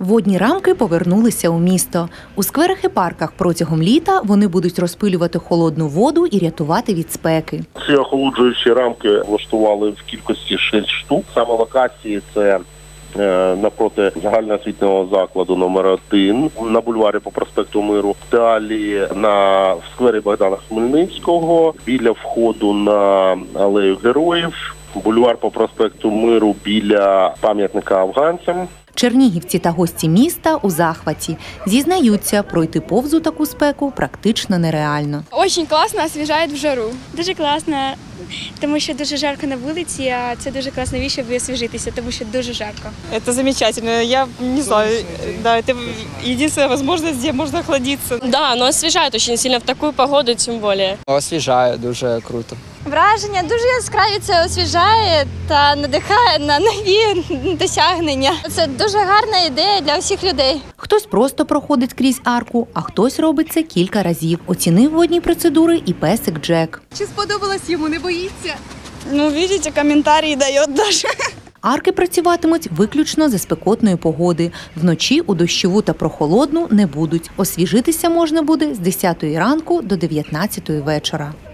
Водні рамки повернулися у місто. У скверах і парках протягом літа вони будуть розпилювати холодну воду і рятувати від спеки. Ці охолоджуючі рамки влаштували в кількості 6 штук. Саме локації – це напроти загальноосвітнього закладу номер 1 на бульварі по проспекту Миру. Далі в сквері Богдана Хмельницького, біля входу на алею Героїв, бульвар по проспекту Миру біля пам'ятника афганцям. Чернігівці та гості міста у захваті. Зізнаються, пройти повз у таку спеку практично нереально. Дуже класно, освіжає в жару. Дуже класно, тому що дуже жарко на вулиці, а це дуже класна річ, щоб освіжитися, тому що дуже жарко. Це замечательно. Я не знаю, да, это единственная возможность, где можно охладиться. Да, но освежает очень сильно в такую погоду, тем более. Освіжає, дуже круто. Враження дуже яскраві, це освіжає та надихає на нові досягнення. Це дуже гарна ідея для усіх людей. Хтось просто проходить крізь арку, а хтось робить це кілька разів. Оцінив водні процедури і песик Джек. Чи сподобалось йому, не боїться? Ну, видите, комментарии дает даже. Арки працюватимуть виключно за спекотної погоди. Вночі у дощову та прохолодну не будуть. Освіжитися можна буде з 10 ранку до 19 вечора.